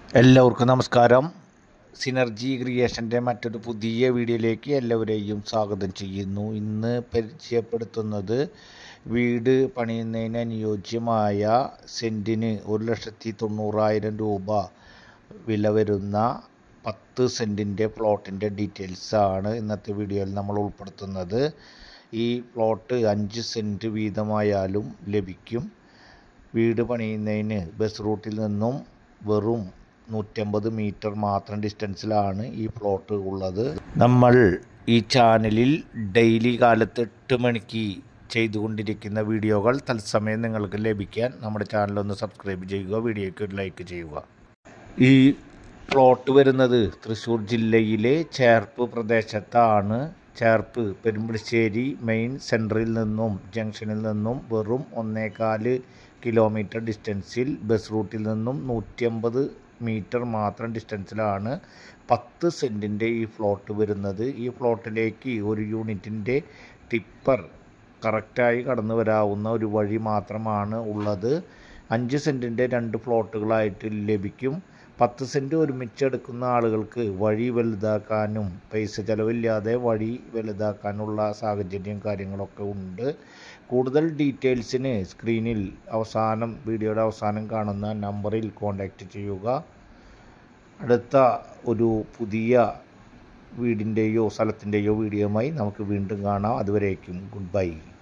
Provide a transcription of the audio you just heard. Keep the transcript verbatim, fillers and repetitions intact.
എല്ലാവർക്കും നമസ്കാരം. സിനർജി ക്രിയേഷൻ്റെ മറ്റൊരു പുതിയ വീഡിയോയിലേക്ക് എല്ലാവരെയും സ്വാഗതം ചെയ്യുന്നു. ഇന്ന് പരിചയപ്പെടുത്തുന്നത് വീട് പണിയുന്നതിന് അനുയോജ്യമായ സെൻറ്റിന് ഒരു ലക്ഷത്തി തൊണ്ണൂറായിരം രൂപ വില വരുന്ന പത്ത് സെൻറ്റിൻ്റെ പ്ലോട്ടിൻ്റെ ഡീറ്റെയിൽസാണ് ഇന്നത്തെ വീഡിയോയിൽ നമ്മൾ ഉൾപ്പെടുത്തുന്നത്. ഈ പ്ലോട്ട് അഞ്ച് സെൻറ്റ് വീതമായാലും ലഭിക്കും. വീട് പണിയുന്നതിന് ബസ് റൂട്ടിൽ നിന്നും വെറും നൂറ്റമ്പത് മീറ്റർ മാത്രം ഡിസ്റ്റൻസിലാണ് ഈ പ്ലോട്ട് ഉള്ളത്. നമ്മൾ ഈ ചാനലിൽ ഡെയിലി കാലത്ത് എട്ട് മണിക്ക് ചെയ്തുകൊണ്ടിരിക്കുന്ന വീഡിയോകൾ തത്സമയം നിങ്ങൾക്ക് ലഭിക്കാൻ നമ്മുടെ ചാനലൊന്ന് സബ്സ്ക്രൈബ് ചെയ്യുക, വീഡിയോയ്ക്ക് ഒരു ലൈക്ക് ചെയ്യുക. ഈ പ്ലോട്ട് വരുന്നത് തൃശ്ശൂർ ജില്ലയിലെ ചേർപ്പ് പ്രദേശത്താണ്. ചേർപ്പ് പെരുമ്പശ്ശേരി മെയിൻ സെൻറ്ററിൽ നിന്നും ജംഗ്ഷനിൽ നിന്നും വെറും ഒന്നേകാല് കിലോമീറ്റർ ഡിസ്റ്റൻസിൽ ബസ് റൂട്ടിൽ നിന്നും നൂറ്റമ്പത് മീറ്റർ മാത്രം ഡിസ്റ്റൻസിലാണ് പത്ത് സെൻറ്റിൻ്റെ ഈ പ്ലോട്ട് വരുന്നത്. ഈ പ്ലോട്ടിലേക്ക് ഒരു യൂണിറ്റിൻ്റെ ടിപ്പർ കറക്റ്റായി കടന്നു വരാവുന്ന ഒരു വഴി മാത്രമാണ് ഉള്ളത്. അഞ്ച് സെൻറ്റിൻ്റെ രണ്ട് പ്ലോട്ടുകളായിട്ട് ലഭിക്കും. പത്ത് സെൻറ്റ് ഒരുമിച്ചെടുക്കുന്ന ആളുകൾക്ക് വഴി വലുതാക്കാനും പൈസ ചിലവില്ലാതെ വഴി വലുതാക്കാനുള്ള സാഹചര്യം കാര്യങ്ങളൊക്കെ ഉണ്ട്. കൂടുതൽ ഡീറ്റെയിൽസിന് സ്ക്രീനിൽ അവസാനം വീഡിയോയുടെ അവസാനം കാണുന്ന നമ്പറിൽ കോൺടാക്റ്റ് ചെയ്യുക. അടുത്ത ഒരു പുതിയ വീടിൻ്റെയോ സ്ഥലത്തിൻ്റെയോ വീഡിയോയുമായി നമുക്ക് വീണ്ടും കാണാം. അതുവരേക്കും ഗുഡ് ബൈ.